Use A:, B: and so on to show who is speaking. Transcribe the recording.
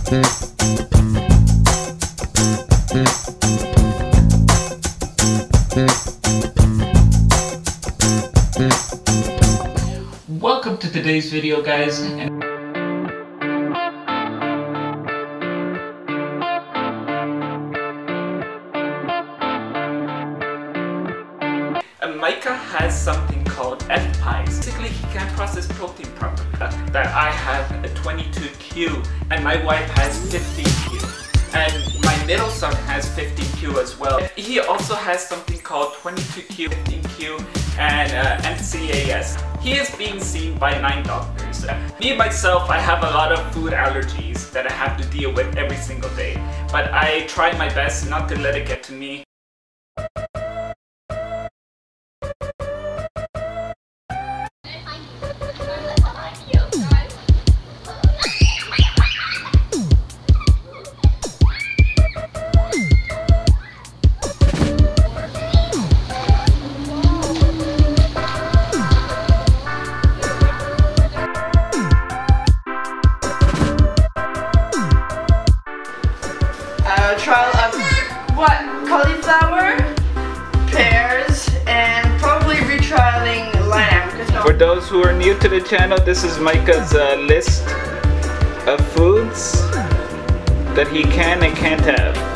A: Welcome to today's video, guys. Micah has something called FPIES. Basically, he can't process protein properly. That I have a 22Q and my wife has 15Q. And my middle son has 15Q as well. He also has something called 22Q, 15Q, and MCAS. He is being seen by 9 doctors. Me, myself, I have a lot of food allergies that I have to deal with every single day. But I try my best not to let it get to me.
B: Trial of cauliflower, pears, and probably retrialing lamb.
A: For those who are new to the channel, this is Micah's list of foods that he can and can't have.